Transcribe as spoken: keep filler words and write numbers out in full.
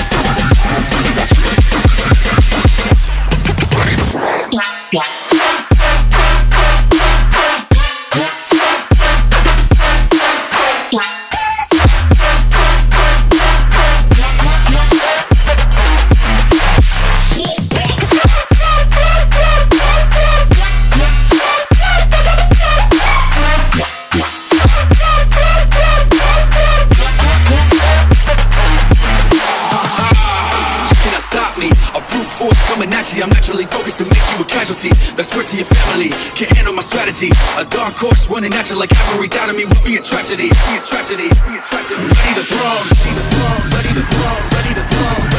I'm naturally focused to make you a casualty. That's word to your family. Can't handle my strategy. A dark horse running at you like cavalry. Doubting me would be a tragedy. Be a tragedy. Be a tragedy. Ready to throw. Ready to throw. Ready to throw. Ready to throw.